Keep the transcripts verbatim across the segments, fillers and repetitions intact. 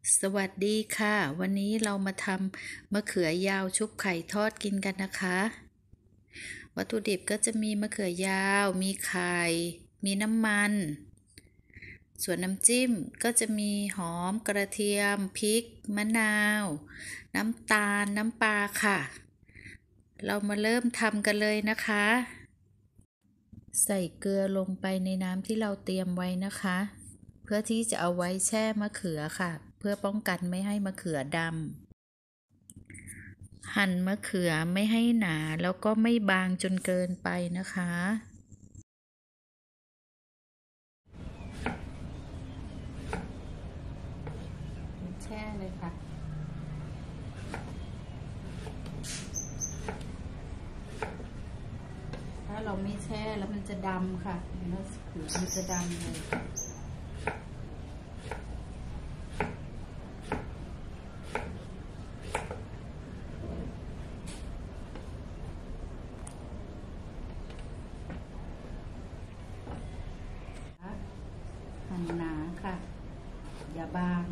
สวัสดีค่ะวันนี้เรามาทำมะเขือยาวชุบไข่ทอดกินกันนะคะวัตถุดิบก็จะมีมะเขือยาวมีไข่มีน้ำมันส่วนน้ำจิ้มก็จะมีหอมกระเทียมพริกมะนาวน้ำตาลน้ำปลาค่ะเรามาเริ่มทำกันเลยนะคะใส่เกลือลงไปในน้ำที่เราเตรียมไว้นะคะเพื่อที่จะเอาไว้แช่มะเขือค่ะเพื่อป้องกันไม่ให้มะเขือดำหั่นมะเขือไม่ให้หนาแล้วก็ไม่บางจนเกินไปนะคะแช่เลยค่ะถ้าเราไม่แช่แล้วมันจะดำค่ะมะเขือมันจะดำเลยหั่นหนาค่ะอย่าบาง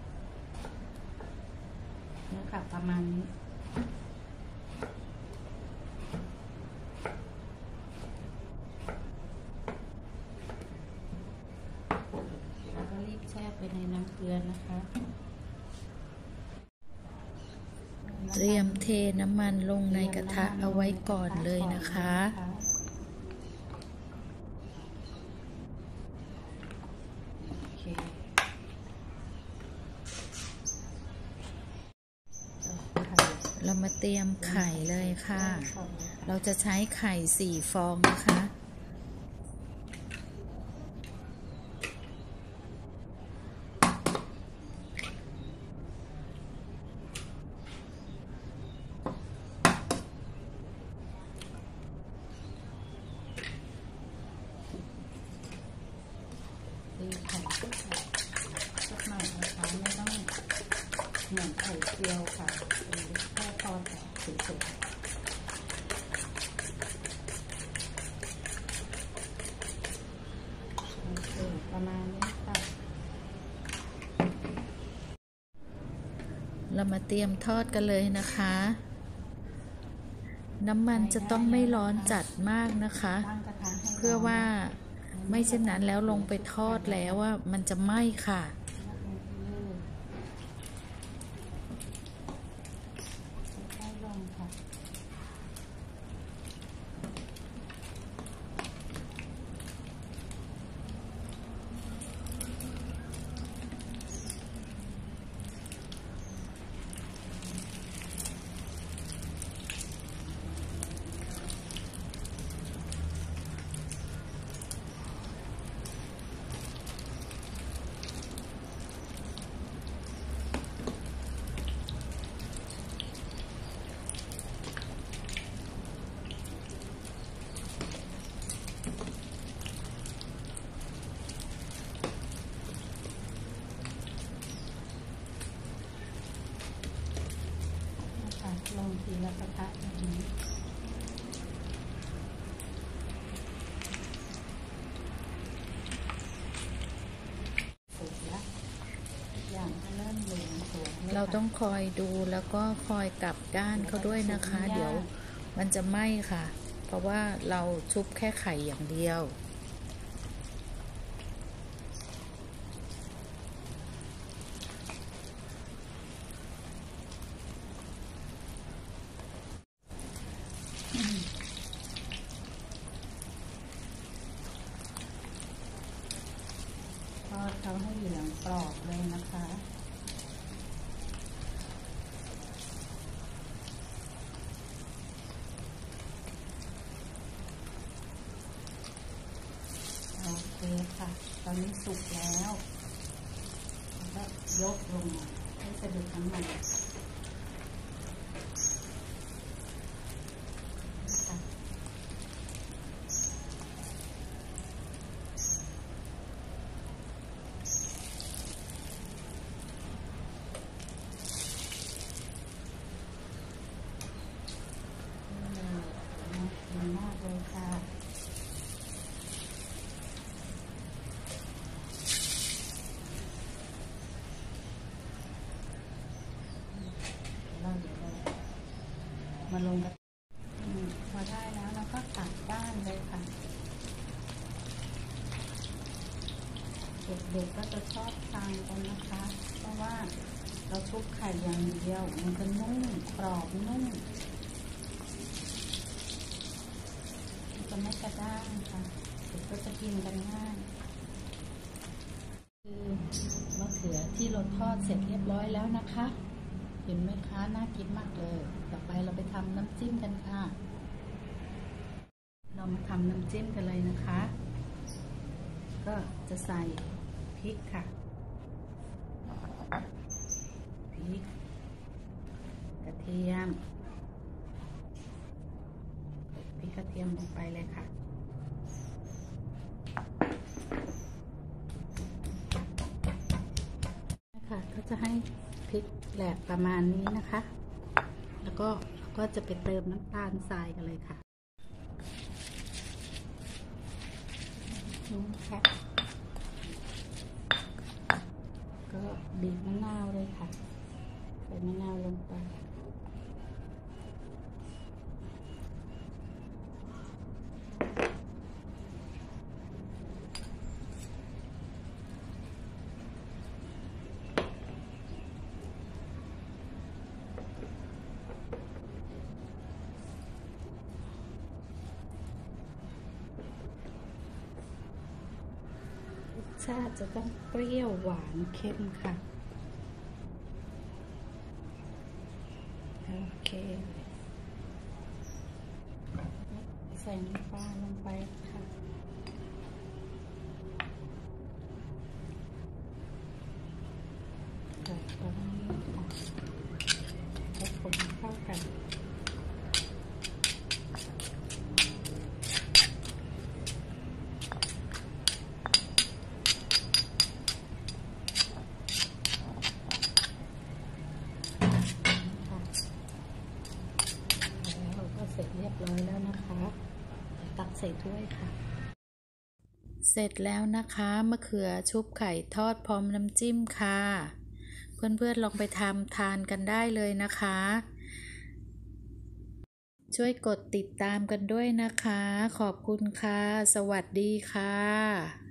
เนี่ยค่ะประมาณนี้แล้วก็รีบแช่ไปในน้ำเกลือนะคะเตรียมเทน้ำมันลงในกระทะเอาไว้ก่อนเลยนะคะเรามาเตรียมไข่เลยค่ะเราจะใช้ไข่สี่ฟองนะคะตีไข่สักหน่อยนะคะไม่ต้องเหมือนไข่เจียวค่ะแค่พอแต่เฉยๆประมาณนี้ค่ะเรามาเตรียมทอดกันเลยนะคะน้ำมันจะต้องไม่ร้อนจัดมากนะคะเพื่อว่าไม่เช่นนั้นแล้วลงไปทอดแล้วว่ามันจะไหม้ค่ะลงทีละกระทะแบบนี้สุกแล้วอย่างเริ่มเหลืองสวยเราต้องคอยดูแล้วก็คอยกลับด้านเขาด้วยนะคะเดี๋ยวมันจะไหม้ค่ะเพราะว่าเราชุบแค่ไข่อย่างเดียวทอดเขาให้เหลืองกรอบเลยนะคะโอเคค่ะตอนนี้สุกแล้วแล้วก็ยกลงให้สะดุดทั้งหมดมากเลยค่ะลงกระพอได้แล้วเราก็ตัดด้านเลยค่ะเด็กๆก็จะชอบทานกันนะคะเพราะว่าเราชุบไข่อย่างเดียวมันจะนุ่มกรอบนุ่มมันจะไม่กระด้างค่ะเด็กก็จะกินกันง่ายคือมะเขือที่เราทอดเสร็จเรียบร้อยแล้วนะคะเห็นไหมคะน่ากินมากเลยต่อไปเราไปทำน้ำจิ้มกันค่ะเรามาทำน้ำจิ้มกันเลยนะคะก็จะใส่พริกค่ะพริกกระเทียมพริกกระเทียมลงไปเลยค่ะนะคะก็จะให้พริกแหลกประมาณนี้นะคะแล้วก็ก็จะไปเติมน้ำตาลทรายกันเลยค่ะนี่ค่ะก็บีบมะนาวเลยค่ะใส่มะนาวลงไปรสชาติจะต้องเปรี้ยวหวานเค็มค่ะโอเคใส่น้ำปลาลงไปค่ะใส่ประมาณนี้ค่ะให้คนเข้ากันเสร็จเรียบร้อยแล้วนะคะตักใส่ถ้วยค่ะเสร็จแล้วนะคะมะเขือชุบไข่ทอดพร้อมน้ำจิ้มค่ะเพื่อนๆลองไปทำทานกันได้เลยนะคะช่วยกดติดตามกันด้วยนะคะขอบคุณค่ะสวัสดีค่ะ